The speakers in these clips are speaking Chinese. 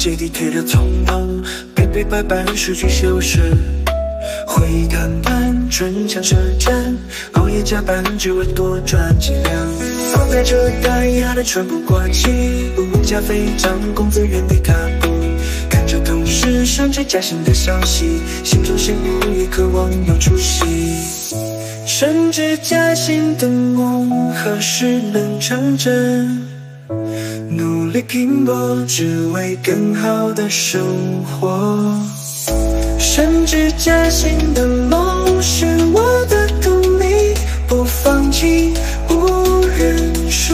阶梯推着匆忙，背背白板数据修饰，会议谈判，唇枪舌战，熬夜加班只为多赚几两。放在这大压的喘不过气，物价飞涨，工资原地踏步。看着同事升职加薪的消息，心中羡慕也渴望有出息。升职加薪的梦何时能成真？努力拼搏，只为更好的生活。升职加薪的梦是我的动力，不放弃，不认输。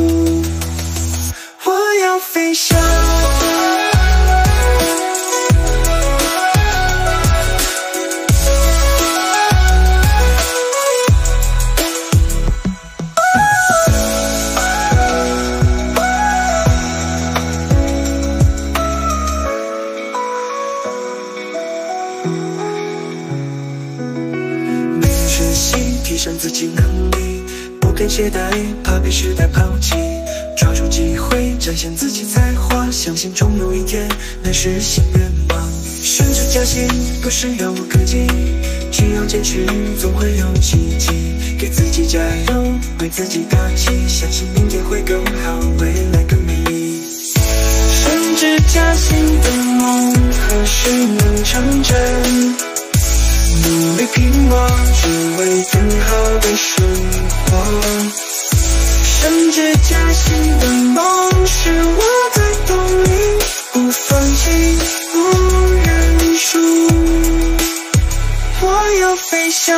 我要飞翔。提升自己能力，不敢懈怠，怕被时代抛弃。抓住机会，展现自己才华，相信终有一天能实现愿望。升职加薪不是遥不可及，只要坚持，总会有奇迹。给自己加油，为自己打气，相信明天会更好，未来更美丽。升职加薪的梦何时能成真？努力拼搏，只为更好的生活。升职加薪的梦是我的动力，不放弃，不认输。我要飞翔。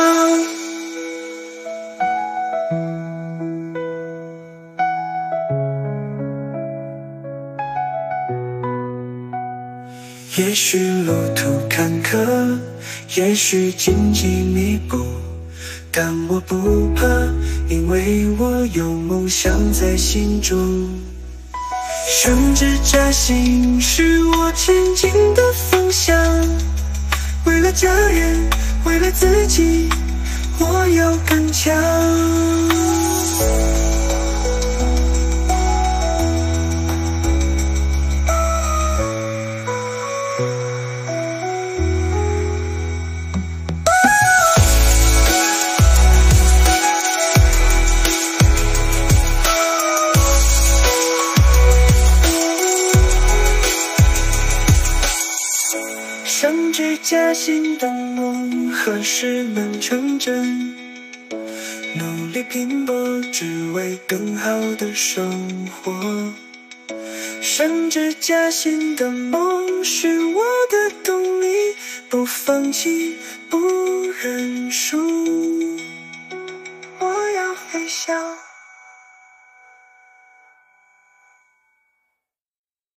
也许路途坎坷，也许荆棘密布，但我不怕，因为我有梦想在心中。升职加薪是我前进的方向，为了家人，为了自己，我要更强。升职加薪的梦何时能成真？努力拼搏，只为更好的生活。升职加薪的梦是我的动力，不放弃，不认输。